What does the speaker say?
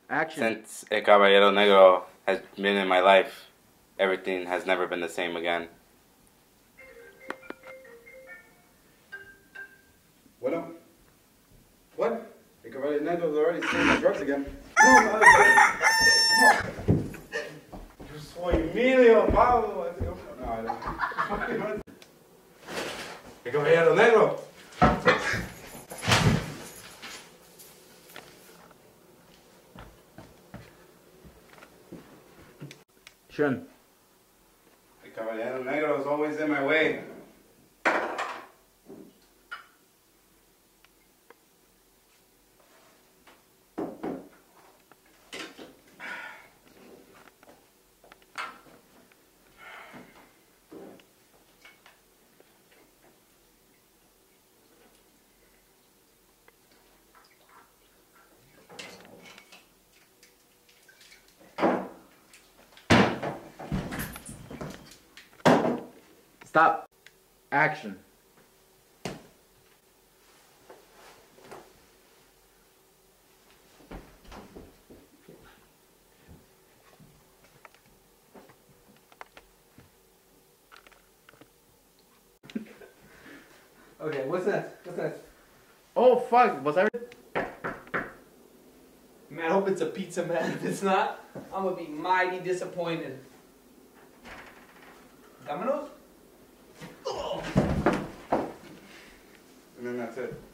Action. Since El Caballero Negro has been in my life, everything has never been the same again. Bueno. What? El Caballo Negro's already selling drugs again. No, yo soy Emilio Pablo Escobar. No, I don't. El Caballero Negro. Shun. El Caballero Negro is always in my way. Stop. Action. Okay, what's next? What's next? Oh fuck, was I? Man, I hope it's a pizza, man. If it's not, I'm gonna be mighty disappointed. Domino's? And then that's it.